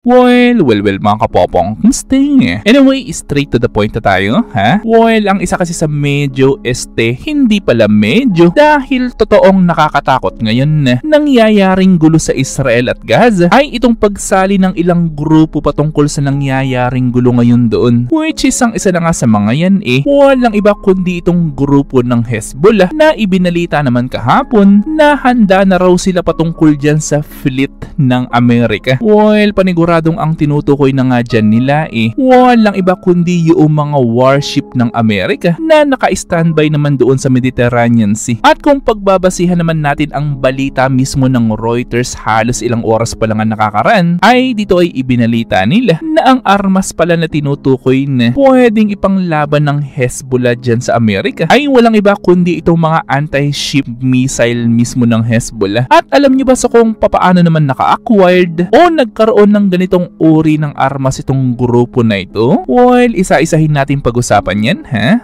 Well, mga kapopong, anyway, straight to the point na tayo, ha? Well, ang isa kasi sa medyo hindi pala medyo dahil totoong nakakatakot ngayon na nangyayaring gulo sa Israel at Gaza ay itong pagsali ng ilang grupo patungkol sa nangyayaring gulo ngayon doon. Which is ang isa na nga sa mga yan walang iba kundi itong grupo ng Hezbollah na ibinalita naman kahapon na handa na raw sila patungkol dyan sa fleet ng Amerika. Well, paniguradong ang tinutukoy na nga dyan nila walang iba kundi yung mga warship ng Amerika na naka-standby naman doon sa Mediterranean Sea. At kung pagbabasihan naman natin ang balita mismo ng Reuters halos ilang oras pa lang ang nakakaraan, ay dito ay ibinalita nila na ang armas pala na tinutukoy na pwedeng ipanglaban ng Hezbollah dyan sa Amerika ay walang iba kundi itong mga anti-ship missile mismo ng Hezbollah. At alam nyo ba sa kung papaano naman naka-acquired o nagkaroon ng ganitong uri ng armas itong grupo na ito? Well, isa-isahin natin pag-usapan yan, ha?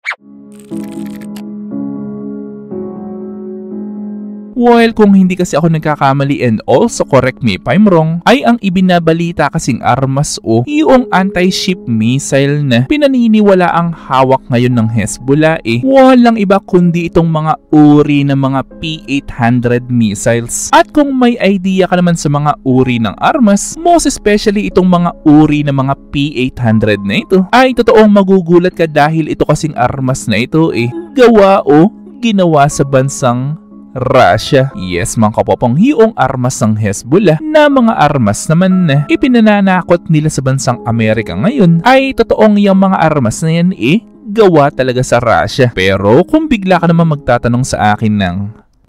Well, kung hindi kasi ako nagkakamali and also correct me if I'm wrong, ay ang ibinabalita kasing armas yung anti-ship missile na pinaniniwala ang hawak ngayon ng Hezbollah walang iba kundi itong mga uri ng mga P-800 missiles. At kung may idea ka naman sa mga uri ng armas, most especially itong mga uri ng mga P-800 na ito, ay totoong magugulat ka dahil ito kasing armas na ito gawa ginawa sa bansang Russia. Yes, mga kapopong, yung armas ng Hezbollah na mga armas naman na ipinananakot nila sa bansang Amerika ngayon ay totoong yung mga armas na yan gawa talaga sa Russia. Pero kung bigla ka naman magtatanong sa akin ng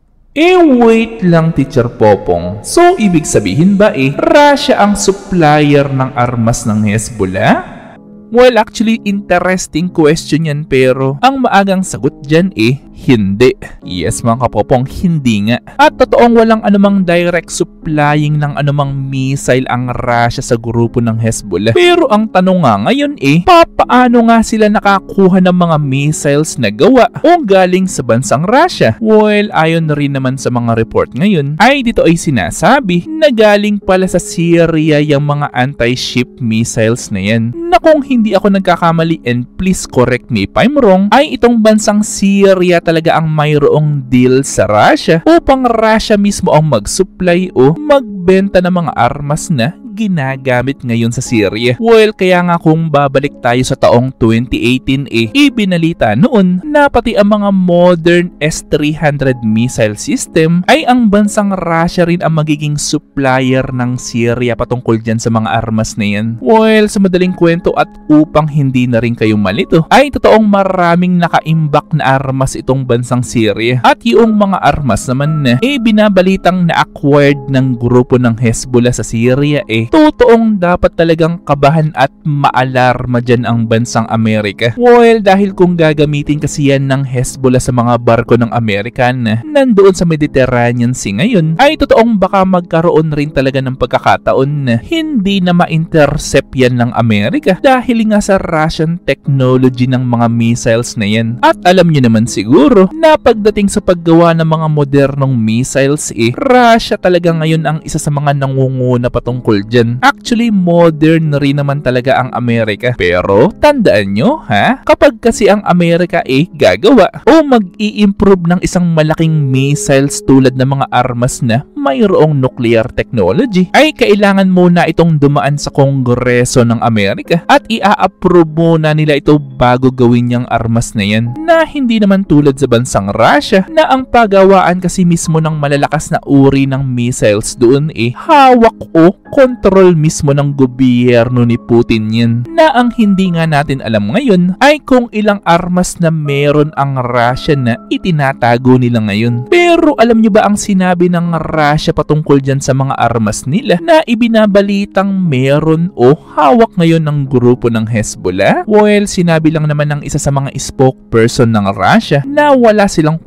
wait lang, Teacher Popong. So, ibig sabihin ba Russia ang supplier ng armas ng Hezbollah? Well, actually, interesting question yan pero ang maagang sagot dyan hindi. Yes, mga kapopong, hindi nga. At totoong walang anumang direct supplying ng anumang missile ang Russia sa grupo ng Hezbollah. Pero ang tanong nga ngayon paano nga sila nakakuha ng mga missiles na gawa o galing sa bansang Russia? Well, ayon rin naman sa mga report ngayon, ay dito ay sinasabi na galing pala sa Syria yung mga anti-ship missiles na yan. Na kung hindi ako nagkakamali and please correct me if I'm wrong, ay itong bansang Syria talaga ang mayroong deal sa Russia upang Russia mismo ang mag-supply o magbenta ng mga armas na ginagamit ngayon sa Syria. Well, kaya nga kung babalik tayo sa taong 2018 ibinalita noon na pati ang mga modern S-300 missile system ay ang bansang Russia rin ang magiging supplier ng Syria patungkol dyan sa mga armas na yan. Well, sa madaling kwento at upang hindi na rin kayo malito, ay totoong maraming nakaimbak na armas itong bansang Syria. At yung mga armas naman na binabalitang na-acquired ng grupo ng Hezbollah sa Syria totoong dapat talagang kabahan at maalarma dyan ang bansang Amerika. Well, dahil kung gagamitin kasi yan ng Hezbollah sa mga barko ng Amerikan na nandoon sa Mediterranean Sea ngayon, ay totoong baka magkaroon rin talaga ng pagkakataon na hindi na ma-intercept yan ng Amerika dahil nga sa Russian technology ng mga missiles na yan. At alam nyo naman siguro na pagdating sa paggawa ng mga modernong missiles Russia talaga ngayon ang isa sa mga nangunguna patungkol dyan. Actually, modern rin naman talaga ang Amerika. Pero, tandaan nyo, kapag kasi ang Amerika gagawa o mag-i-improve ng isang malaking missiles tulad ng mga armas na mayroong nuclear technology, ay kailangan muna itong dumaan sa Kongreso ng Amerika at i-approve muna nila ito bago gawin niyang armas na yan. Na hindi naman tulad sa bansang Russia na ang pagawaan kasi mismo ng malalakas na uri ng missiles doon hawak o control mismo ng gobyerno ni Putin yan. Na ang hindi nga natin alam ngayon ay kung ilang armas na meron ang Russia na itinatago nila ngayon. Pero alam nyo ba ang sinabi ng Russia patungkol dyan sa mga armas nila na ibinabalitang meron o hawak ngayon ng grupo ng Hezbollah? Well, sinabi lang naman ng isa sa mga spokesperson ng Russia na wala silang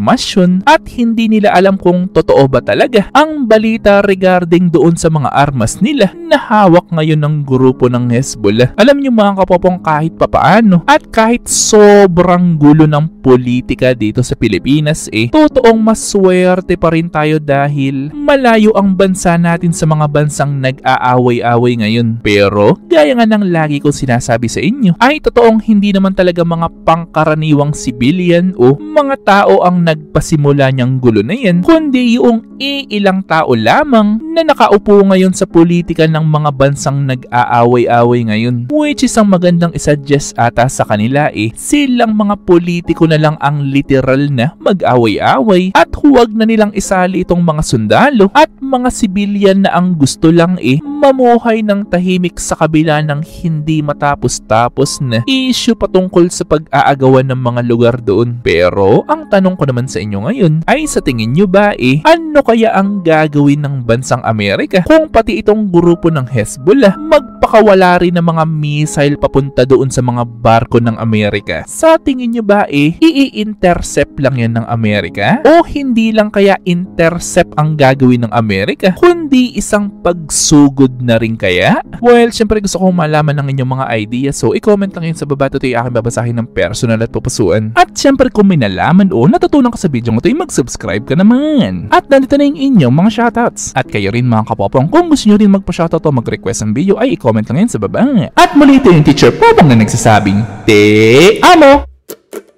kumpirmasyon at hindi nila alam kung totoo ba talaga ang balita regarding doon sa mga armas armas nila na hawak ngayon ng grupo ng Hezbollah. Alam niyo mga kapopong, kahit papaano at kahit sobrang gulo ng politika dito sa Pilipinas totoong maswerte pa rin tayo dahil malayo ang bansa natin sa mga bansang nag-aaway-away ngayon. Pero gaya nga ng lagi ko sinasabi sa inyo, ay totoong hindi naman talaga mga pangkaraniwang civilian o mga tao ang nagpasimula niyang gulo na yan, kundi yung ilang tao lamang na nakaupo ngayon sa politika ng mga bansang nag-aaway-away ngayon. Which is ang magandang isuggest ata sa kanila silang mga politiko na lang ang literal na mag-away-away at huwag na nilang isali itong mga sundalo at mga civilian na ang gusto lang mamuhay ng tahimik sa kabila ng hindi matapos-tapos na issue patungkol sa pag-aagawan ng mga lugar doon. Pero ang tanong ko naman sa inyo ngayon ay sa tingin nyo ba ano kaya ang gagawin ng bansang Amerika kung pati itong grupo ng Hezbollah magpakawala rin ng mga missile papunta doon sa mga barko ng Amerika? Sa tingin nyo ba i-intercept lang yan ng Amerika? O hindi lang kaya intercept ang gagawin ng Amerika, kundi isang pagsugod na rin kaya? Well, syempre gusto kong malaman ng inyong mga ideas, so i-comment lang yun sa baba. Ito yung aking babasahin ng personal at pupusuan. At syempre kung may nalaman o natutunan ka sa video ito, mag-subscribe ka naman. At nandito na yung inyong mga shoutouts. At kayo rin mga kapopong, kung gusto nyo rin magpa-shoutout o mag-request ng video, ay i-comment lang yun sa baba. At muli ito yung teacher Popong na nagsasabing, Te Amo!